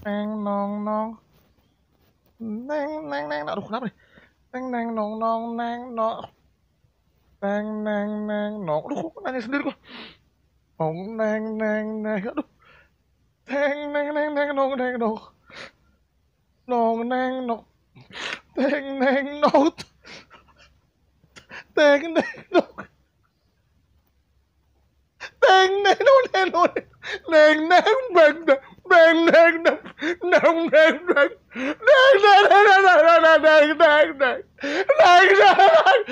Neng nong nong. Neng neng neng. Aduh kenapa nih? Neng neng nong nong neng nong. Neng neng neng nong. Aduh kok nanya sendiri gua. Nong neng neng neng. Aduh. Neng neng neng neng nong neng nong. Nong neng nong. Neng neng nong. Neng neng nong. Neng neng nong neng nong. Neng neng beng beng beng beng nong neng beng. Neng neng neng neng neng neng neng neng neng neng.